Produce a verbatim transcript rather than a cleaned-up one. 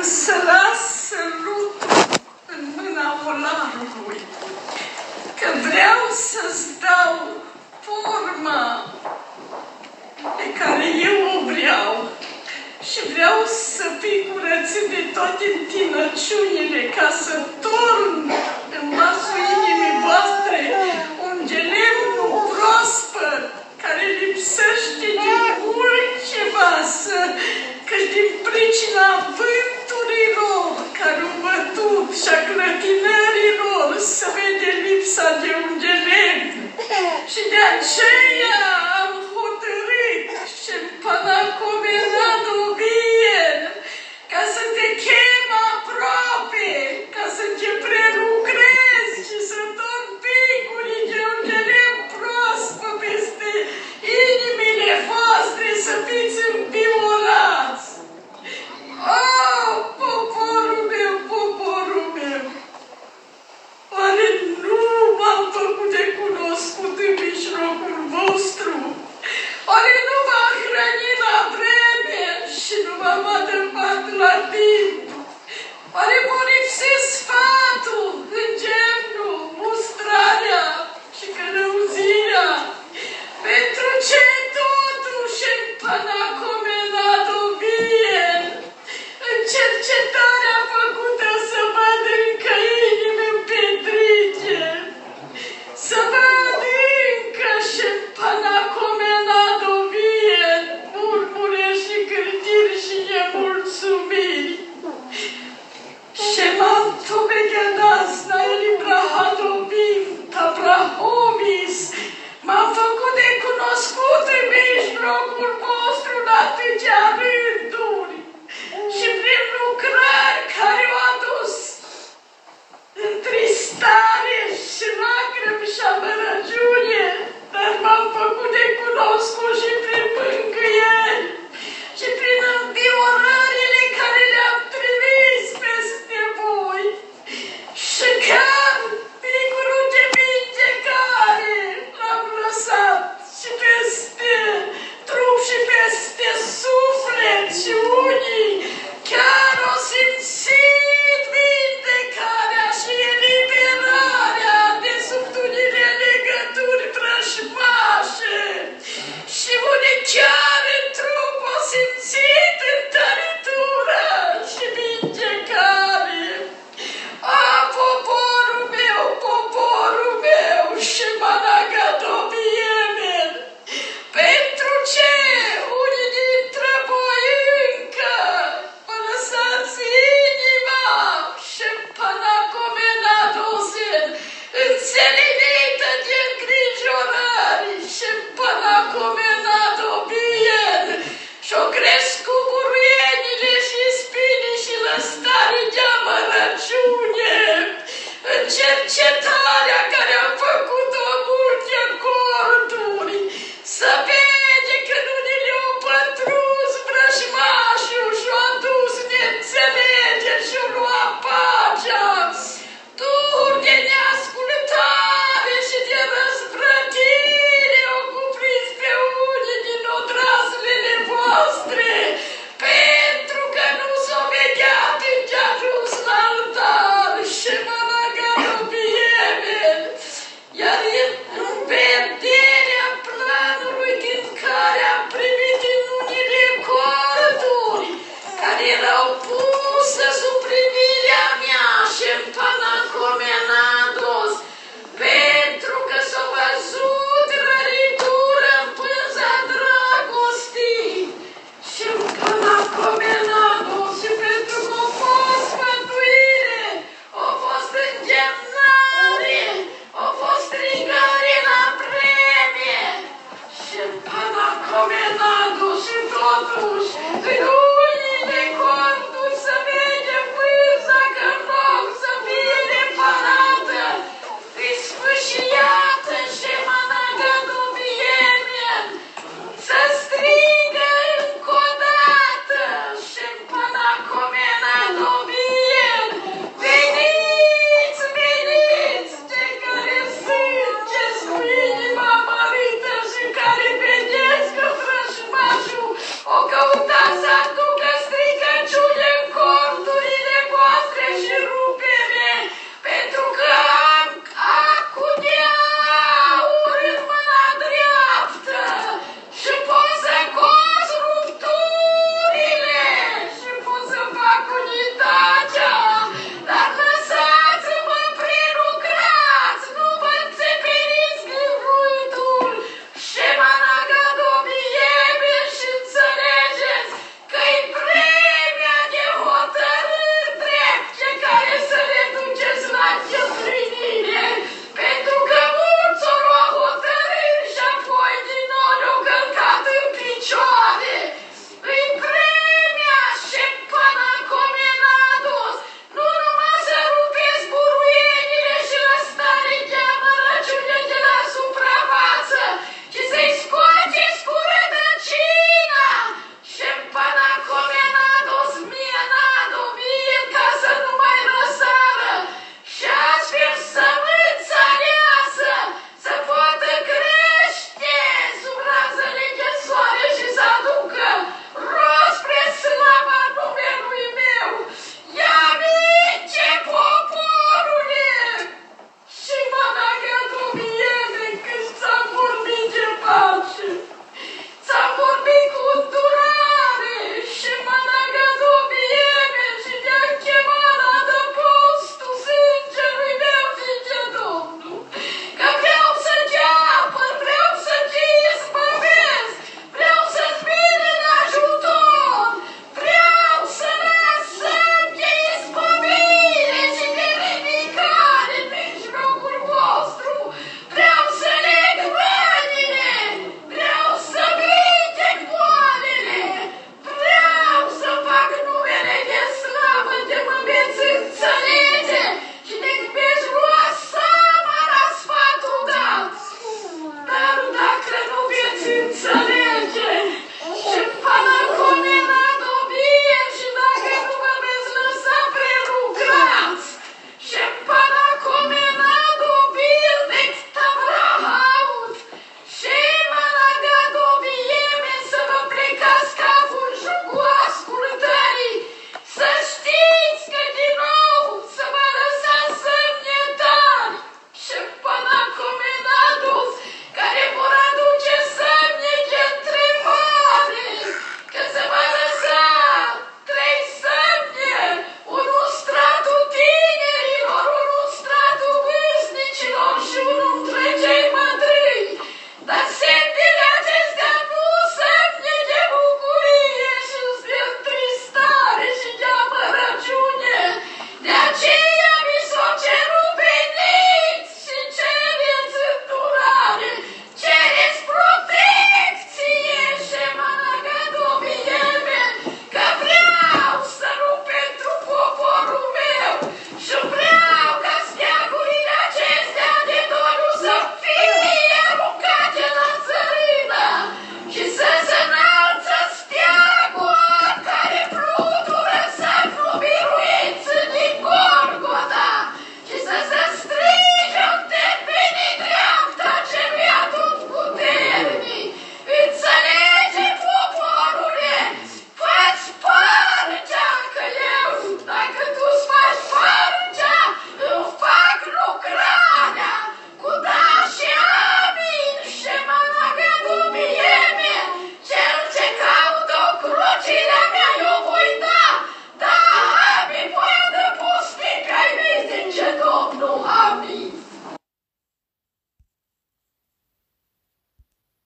să las sărutul în mâna volanului, că vreau să-ți dau forma pe care eu o vreau și vreau să fii curățit de toate întinăciunile, ca să torn în vasul inimii voastre un gelemnu proaspăt care lipsește din mult ceva, să, că din pricina vânturilor care au bătut și a clătinărilor se vede lipsa de un gelemn. Și de aceea am hotărât și în Panacomenado Bien ca să te chem aproape, ca să te prelucrezi și să torn picurii de un gelemn proaspăt peste inimile voastre, să fiți înviolați. Oh, poporul meu, poporul meu! Oare nu m-am făcut de cunoscut în mijlocul vostru? Oare nu v-am hrănit la vreme și nu v-am adăpat la timp? Oare vă lipsesc sfatul, îndemnul, mustrarea și călăuzirea? Pentru ce totuși în Panacomenado Bien, în cercetarea făcută să văd încă inimi împetrite, să văd încă și în Panacomenado Bien murmure și cârtiri și nemulțumiri. Și m-am tobegedas la Elibrahadobim, Tabrahomis, m-am făcut de cunoscut în mijlocul vostru la atâtea rânduri și prin lucrări care au adus întristare și lacrimi și amărăciune, dar m-am făcut de cunoscut și prin mângâieri și prin înviorările care le-am trimis peste voi și chiar picurul de vindecare l-am lăsat și peste trup și peste suflet și unii chiar au simțit vindecarea și eliberarea de sub unile legături vrăjmașe și unii chiar în trup au simțit întăritură și vindecare. A, poporul meu, poporul meu și Managadobiemel, pentru ce unii dintre voi încă vă lăsați inima și Panacomenadosen înțelenită de îngrijorări și Panacomenado Bien și-o crescut buruienile și spinii și lăstare de amărăciune în cercetarea care am făcut-o multe corturi, să vede că nu le-au pătrus vrăjmașul și-o adus neînțelegeri și-o lua pacea, duhuri de neascultare și de răzvrătire au cuprins pe unii din odrazlele voastre, pentru că nu s-au vegheat îndeajuns la altar și Managadobiemel, iar în vederea planului din care am primit din unile corturi, care erau puse sub privirea mea și în Panacomenados, pentru că s-a văzut răritură în pânza dragostii și în Panacomenados și pentru că a fost sfătuire, a fost îndemnare, a fost strigare la vreme și în Panacomenados și totuși în unile corturi să vede pânza că în loc să fie reparată, îi sfâșiată și Managadobiemel să strigă încă o dată și în Panacomenado Bien, veniți, veniți, cei care sângeți cu inima mărită și care vedeți că vrăjmașul o căuta să aducă Cine